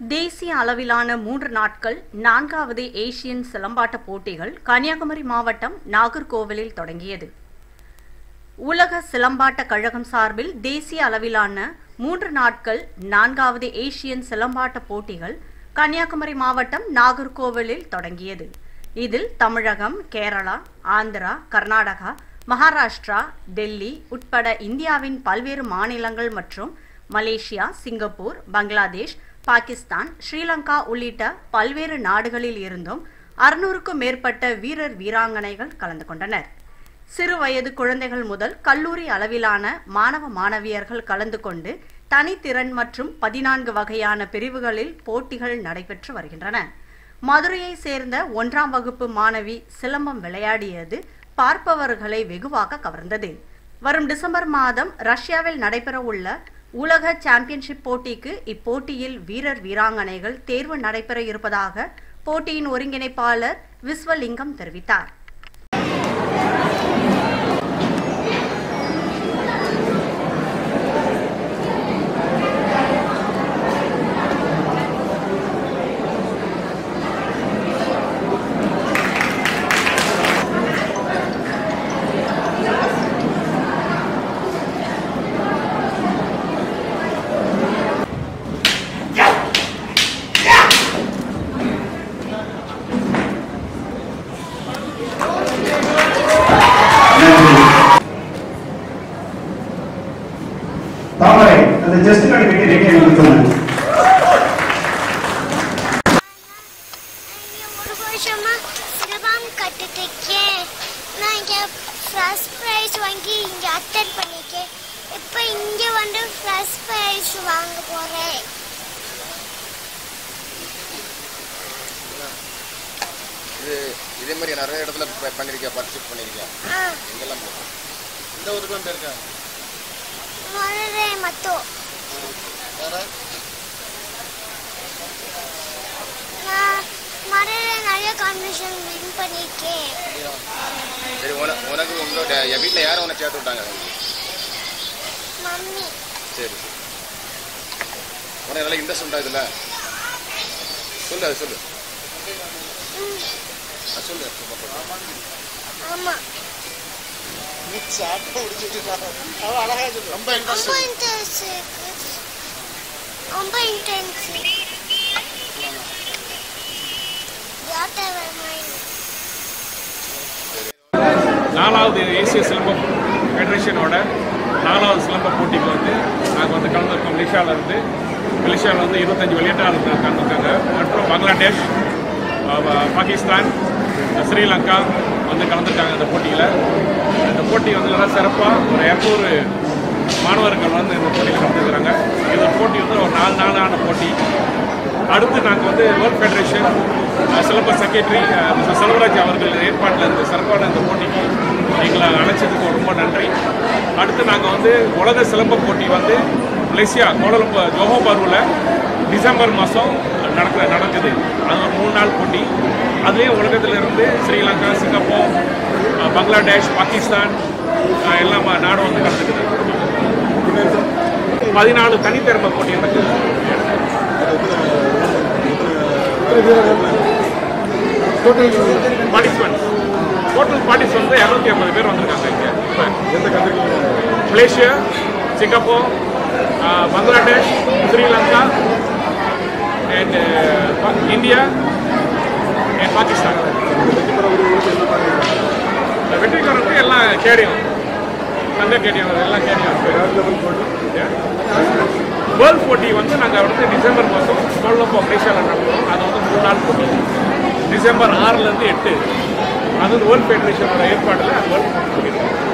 தேசிய அளவிலான 3 நாட்கள் 4வது ஏசியன் சிலம்பாட்ட போட்டிகள் கன்னியாகுமரி மாவட்டம் நாகர்கோவிலில் தொடங்கியது. உலக சிலம்பாட்ட கழகம் சார்பில் தேசிய அளவிலான 3 நாட்கள் 4வது ஏசியன் சிலம்பாட்ட போட்டிகள் கன்னியாகுமரி மாவட்டம் நாகர்கோவிலில் தொடங்கியது. இதில் தமிழகம், கேரளா, ஆந்திரா, கர்நாடகா, மகாராஷ்டிரா, டெல்லி உட்பட இந்தியாவின் பல்வேறு மாநிலங்கள் மற்றும் மலேசியா, சிங்கப்பூர், பங்களாதேஷ், பாகிஸ்தான், ஸ்ரீலங்கா உள்ளிட்ட பல்வேறு நாடுகளில் இருந்தும் 600க்கும் மேற்பட்ட வீரர் வீராங்கனைகள் கலந்து கொண்டனர். சிறு வயது குழந்தைகள் முதல் கல்லூரி அளவிலான மாணவ மாணவியர்கள் கலந்து கொண்டு தனித்திறன் மற்றும் 14 வகையான பிரிவுகளில் போட்டிகள் நடைபெற்று வருகின்றன. மதுரையை சேர்ந்த 1ஆம் வகுப்பு மாணவி சிலம்பம் விளையாடியது பார்ப்பவர்களை வெகுவாக கவர்ந்தது. வரும் டிசம்பர் மாதம் ரஷ்யாவில் நடைபெறவுள்ள உலக சாம்பியன்ஷிப் போட்டிக்கு இப்போட்டியில் வீரர் வீராங்கனைகள் தேர்வு நடைபெற இருப்பதாக போட்டியின் ஒருங்கிணைப்பாளர் விஸ்வலிங்கம் தெரிவித்தார். Just to get ready and go. Silambam கற்றுருக்கேன். நான் இங்கே ஃபர்ஸ்ட் ப்ரைஸ் வாங்கி இங்கே அட்டெண்ட் பண்ணியிருக்கேன். இப்போ இங்கே வந்து ஃபர்ஸ்ட் ப்ரைஸ் வாங்க போகிறேன். இதே மாதிரி நிறைய இடத்துல பண்ணியிருக்கேன், பார்ட்டிசிபேட் பண்ணியிருக்கேன். எங்கெல்லாம் போகிறேன்? இந்த ஊருக்குலாம் போயிருக்கேன். மதுரை மட்டும். நான் மதுரை நிறைய காம்படிஷன் வின் பண்ணியிருக்கேன். சரி, உனக்கு உங்களோட வீட்டில் யாரும் உனக்கு சேர்த்து விட்டாங்க? மம்மி. சரி, உனக்கு நல்லா இன்ட்ரெஸ்ட் உண்டா இதில்? சொல்லு, அது சொல்லு. சொல்லு. ஆமாம். ரொம்ப இன்ட்ரெஸ்ட். நாலாவது ஏசிய சிலம்பம் ஃபெடரேஷனோட 4வது சிலம்ப போட்டிக்கு நாங்கள் கலந்துருக்கோம். மலேசியாவில் 25 விளையாட்டாளர்கள் கலந்துருக்காங்க. மற்றும் பங்களாதேஷ், பாகிஸ்தான், ஸ்ரீலங்கா கலந்துருக்காங்க இந்த போட்டியில். இந்த போட்டி நல்லா சிறப்பாக ஒரு 200 மாணவர்கள் இந்த போட்டியில் கலந்துக்கிறாங்க. இந்த போட்டி ஒரு 4 நாளான போட்டி. அடுத்து நாங்கள் வேர்ல்ட் ஃபெடரேஷன் சிலம்ப செக்ரட்டரி மிஸ்டர் செல்வராஜ் அவர்கள் ஏற்பாட்டில் இந்த சிறப்பான இந்த போட்டிக்கு எங்களை அழைச்சதுக்கு ரொம்ப நன்றி. அடுத்து நாங்கள் உலக சிலம்ப போட்டி மலேசியா கோலாலம்பூர் ஜோஹோபாருவில் டிசம்பர் மாதம் நடக்குது. அது ஒரு 3 நாள் போட்டி. அதுவே உலகத்திலிருந்து ஸ்ரீலங்கா, சிங்கப்பூர், பங்களாதேஷ், பாகிஸ்தான் எல்லா நாடும் கலந்துக்குது. 14 தனித்திறமை போட்டி நடக்குது. டோட்டல் பார்ட்டிஸ் 250 பேர் வந்திருக்காங்க. இங்கே Malaysia, Singapore, Bangladesh, Sri Lanka and India and Pakistan. வெற்றிக்காரருக்கு எல்லாம் கேடியம், தங்க கேடியம், எல்லாம் கேடியம். வேர்ல்ட் போட்டி நாங்கள் டிசம்பர் மாதம் கோலாலம்பூர் மலேசியாவில் நடத்துகிறோம். அது 3 நாள் போட்டி. டிசம்பர் 6லேருந்து 8 அது வேர்ல்ட் ஃபெடரேஷனோட ஏற்பாட்டில் வேர்ல்ட் போட்டி.